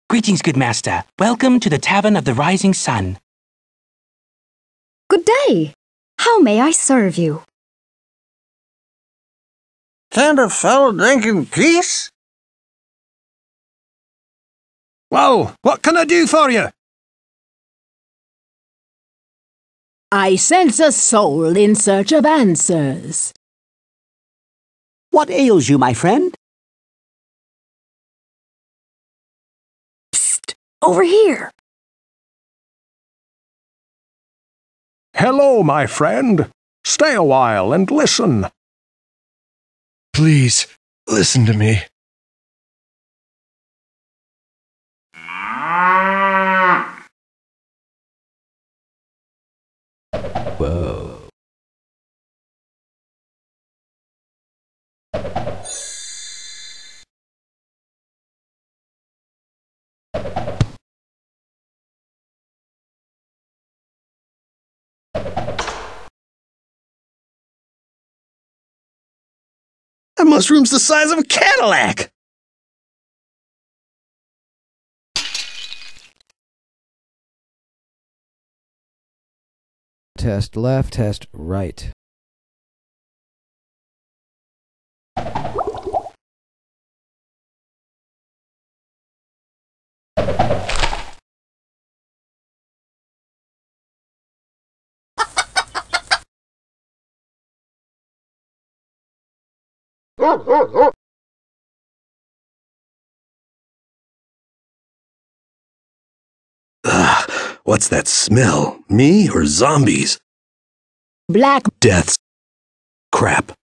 Greetings, good master. Welcome to the Tavern of the Rising Sun. Good day. How may I serve you? Can't a fellow drink in peace? Whoa, what can I do for you? I sense a soul in search of answers. What ails you, my friend? Psst! Over here! Hello, my friend. Stay a while and listen. Please, listen to me. Whoa. That mushroom's the size of a Cadillac! Test left, test right. Ugh, what's that smell? Me or zombies? Black Deaths. Crap.